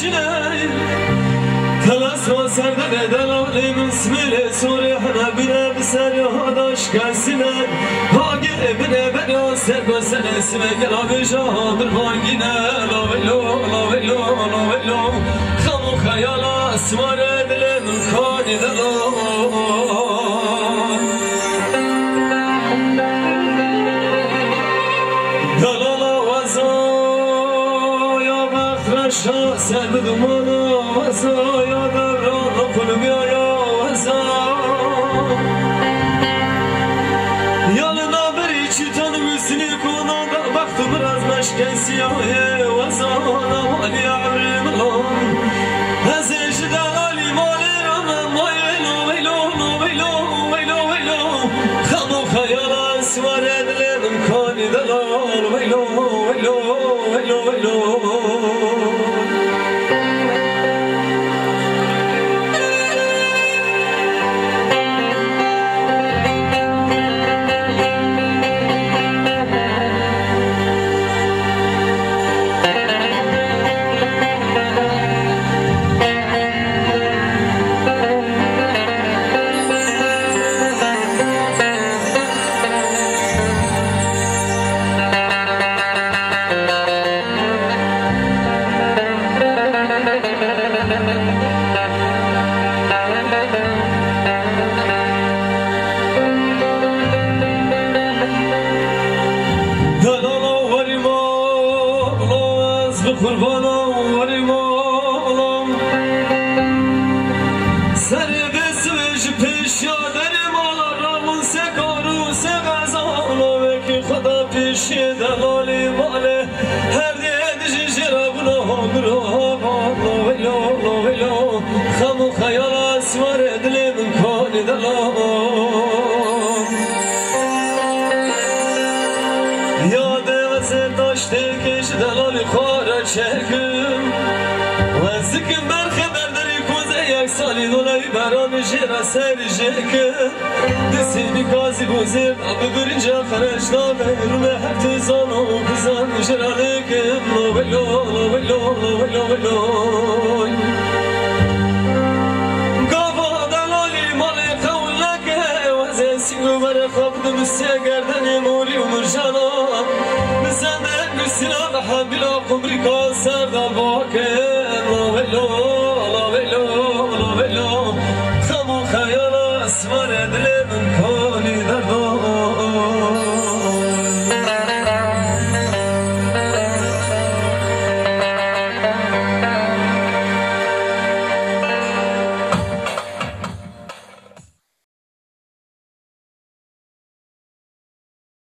شناي تلاس وسرد دلالي من سميلي سوري حنا بنا بساري هاداش كاسنا هاقي بنا بنا سرد وسن اسمك لا بجاه بالبانجينا لا ويلو لا ويلو لا ويلو خمو خيالا اسمار دل من كاني دلال دلالا وزايا بخرشا سرد دمانا وزايا دبران قلبي يا وزا يالنا بري چيتان مسني كونا وقت براز مشكن سياه وزانا مالي عمري ملون هزيش دلالي مالي رمى ويلو ويلو ويلو ويلو ويلو خمو خيالا اسمار دل من كاني دلال ويلو ويلو ويلو ويلو قربانا ورمالم سری بسوش پیش یادر مالا رامون سکارو سغزالا وکی خدا پیشی دلالی ماله هر دیدشی شرابنا همرو لا ویلو لا ویلو خمو خیال اسمار دلی من کانی دلال یاده وزه داشته کش دلالی خواره چکم و زکم برخبر داری کوزه یک سالی دولایی برام جیره سری جکم دستی کازی بوزیم ابو برینجا خرش نامه رومه هفت زانو کزان جرالکم لا ویلو لا ویلو لا ویلو ویلو گاوا دلالی مالی قول لکه وزه سیگو بره خواب دمسته گردنی موری و مرجانا بزنده نسینا بحبیلا قمری که سرده باکه لا ویلو لا ویلو لا ویلو خمو خیال اسماره